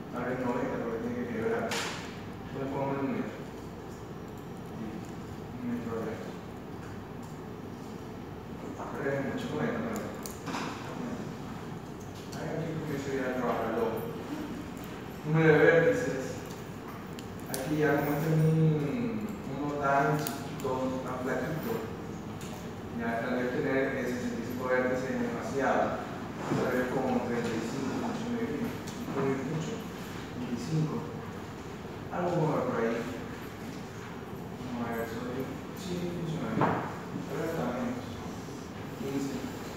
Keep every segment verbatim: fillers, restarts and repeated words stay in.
Tal vez noventa porque tiene que quebrar. Entonces pongo un metro. Un metro de esto. Pero es mucho, noventa, noventa. Aquí comienzo ya a trabajar luego. Número de vértices. Aquí ya como este es un, uno tan chiquito, tan flaquito, ya tal vez tener sesenta y cinco vértices es demasiado. Tal vez como treinta y cinco, mucho mucho, veinticinco. Algo como por ahí. Vamos a ver, soy. Sí, funciona bien. Pero está menos. quince.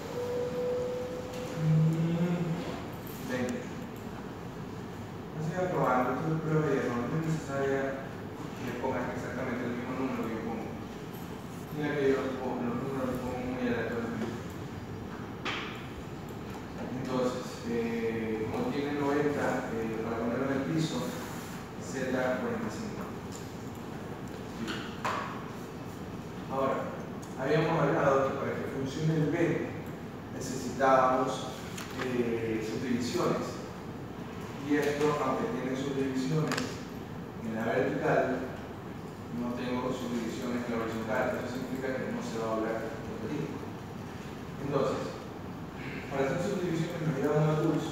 veinte. Así va probando, esto es prueba y error, no es necesaria que pongas exactamente el mismo número que yo pongo. Mira que yo los, pongo, los números los pongo muy aleatoriamente. Entonces, eh, como tiene noventa, eh, para ponerlo en el piso, Z cuarenta y cinco. Sí. Ahora, habíamos hablado que para que funcione el B necesitábamos eh, subdivisiones. Y esto, aunque tiene subdivisiones en la vertical, no tengo subdivisiones en la horizontal. Eso significa que no se va a doblar el película. Entonces, para hacer subdivisiones nos llevamos a tools.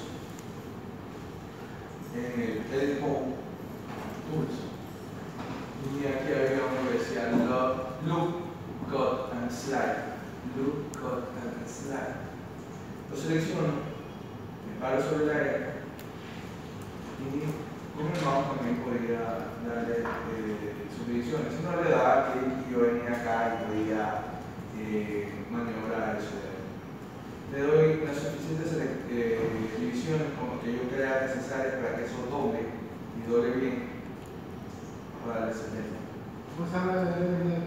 En el edit mode, tools. Y aquí había uno que decía loop, cut and slide. Loop, cut and slide. Lo selecciono, me paro sobre la E. Y con el mouse también podría darle eh, subdivisiones. Si no le daba clic y yo venía acá y podía eh, maniobrar eso de ahí. Le doy las suficientes eh, divisiones como que yo crea necesarias para que eso doble y doble bien para darle setenta. ¿Cómo se llama el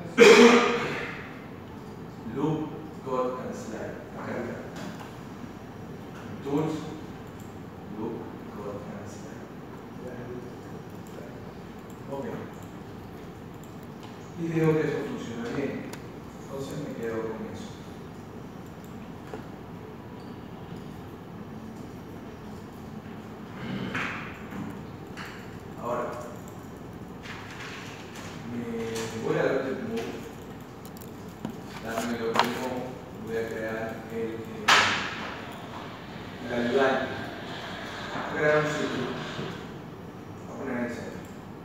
Loop, cut and slide. Acá está. Tools, loop, cut and slide. Ok. Y digo que eso funciona bien. Entonces me quedo con eso. Ahora, me voy a dar el move. Darme el move. Voy a crear el, eh, el ayudante. Voy a crear un ciclo. Voy a poner el centro.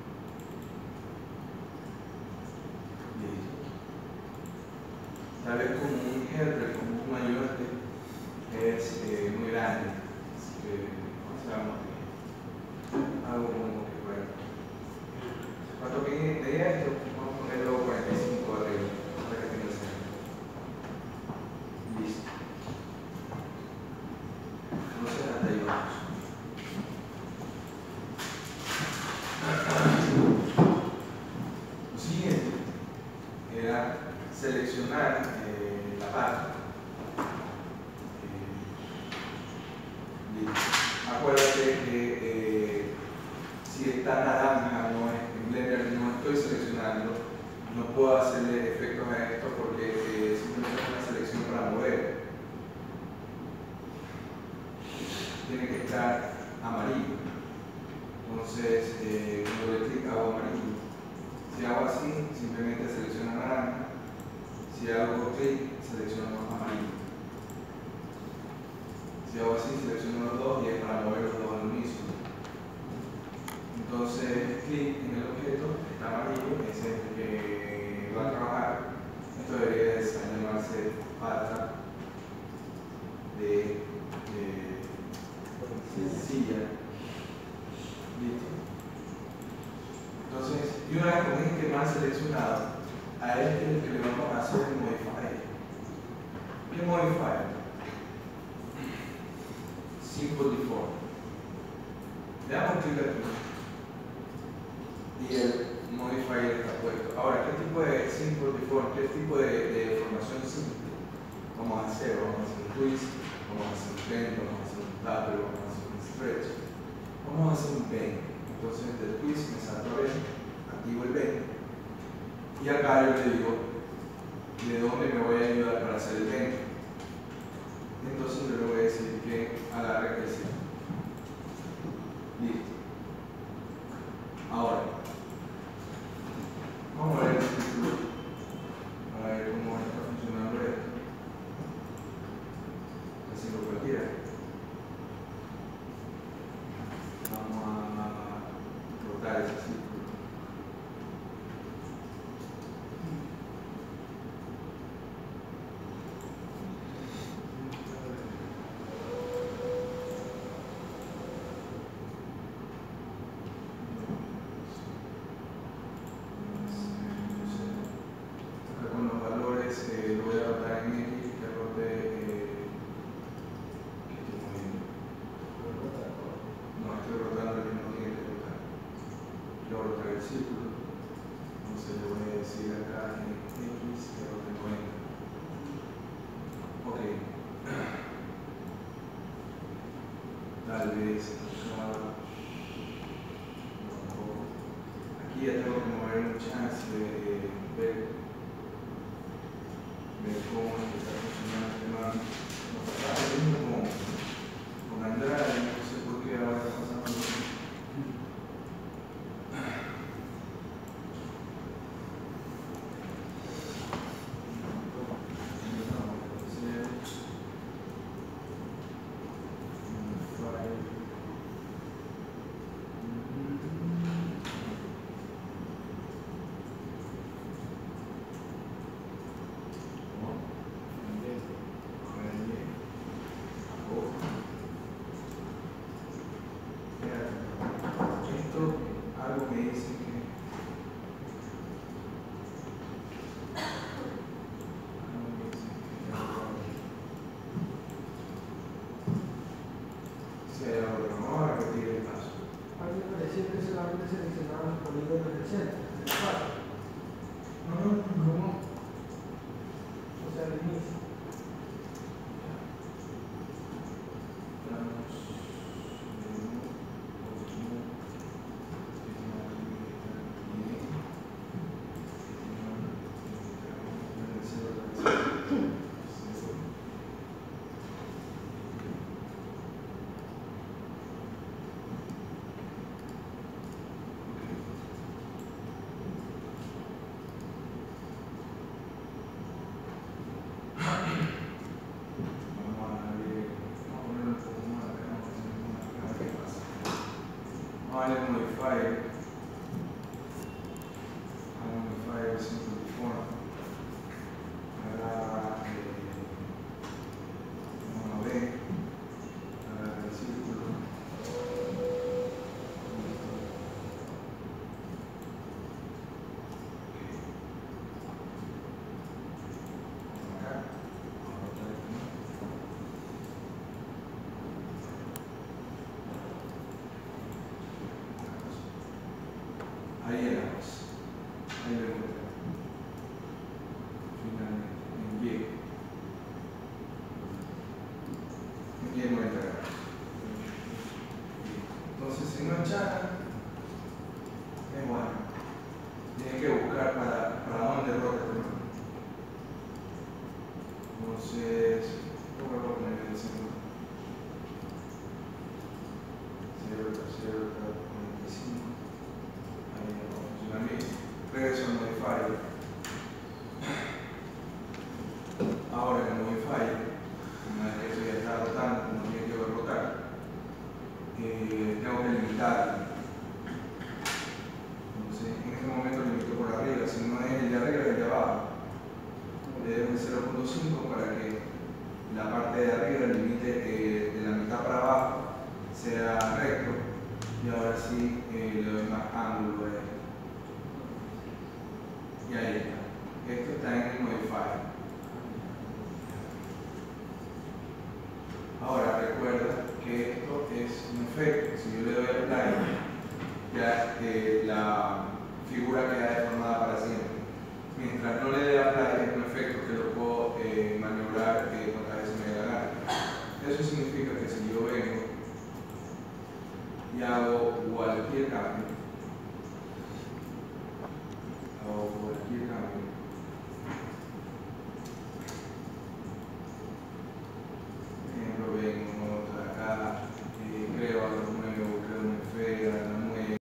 Tal vez como un helper, como un ayudante, es eh, muy grande. Así que pasamos algo como que bueno. Cuando quede esto, vamos a ponerlo cuarenta y cinco arriba para que tenga centro. Listo. Entonces hasta ahí vamos. Lo siguiente era seleccionar eh, la parte. Eh, acuérdate que eh, si está naranja, no es, en Blender no estoy seleccionando, no puedo hacerle efectos a esto porque eh, simplemente es una selección para mover. Tiene que estar amarillo. Entonces, eh, cuando le clic hago amarillo. Si hago así, simplemente selecciono naranja. Si hago clic, selecciono amarillo. Si hago así, selecciono los dos y es para mover los dos al unísono. Entonces, clic en el objeto, está amarillo, ese es el que va a trabajar. Esto debería de llamarse pata de, de silla. Listo. Entonces, y una vez con este más seleccionado, a este es el que le vamos a hacer el modifier. ¿Qué modifier? Simple default. Le damos clic aquí y el modifier está puesto. Ahora, ¿qué tipo de simple default? ¿Qué tipo de, de formación simple vamos a hacer? Vamos a hacer un twist, vamos a hacer un bend, vamos a hacer un taper, vamos a hacer un stretch. Vamos a hacer un bend. Entonces, del twist me salto a bend, activo el bend. Y acá yo le digo de dónde me voy a ayudar para hacer el bend. Entonces yo le voy a decir que agarre el centro. Listo. Vamos a rotar ese círculo. Acá con los valores eh, lo voy a rotar en X, que rote eh, que estoy moviendo. No, estoy rotando el que no tiene que rotar. Quiero rotar el círculo. Entonces le voy a decir acá en X que rote cuarenta. Ok. Tal vez acá. No, aquí ya tengo que mover un chance de ver, ver cómo es que está funcionando el tema. No está mismo con, con Andrade, no sé por qué ahora está pasando lo mismo. Esto, algo me dice que algo me dice que si hay algo que no, vamos a repetir el paso. A mí me parecía que solamente seleccionaban los polígonos del centro, del cuadro. No, no, no. O sea, al inicio. Find and modify it. I modify it simple form. Agarra una B, agarra el círculo. Acá, ahí éramos, ahí lo encontré. Finalmente, en Y. En Y noventa grados. Entonces, si no enchana, es bueno. Tienes que buscar para, para dónde rota el tema. Entonces, yo voy a poner el segundo. cero, cero, cuarenta y cinco. Ahí no va a funcionar bien. Regreso al modifier. Ahora en el modifier, una vez que eso ya está rotando como tiene que rotar, eh, tengo que limitarlo. Entonces, en este momento limito por arriba, si no es el de arriba, es el de abajo. Le dejo el cero punto cinco para que la parte de arriba, el límite eh, de la mitad para abajo, sea recto. Y ahora sí eh, le doy más ángulo a esto. Y ahí está. Esto está en el modifier. Ahora recuerda que esto es un efecto. Si yo le doy a apply, ya eh, la figura queda deformada para siempre. Mientras no le dé apply, es un efecto que lo puedo eh, maniobrar eh, cuantas veces me dé la gana. Eso significa que si yo vengo y hago cualquier cambio,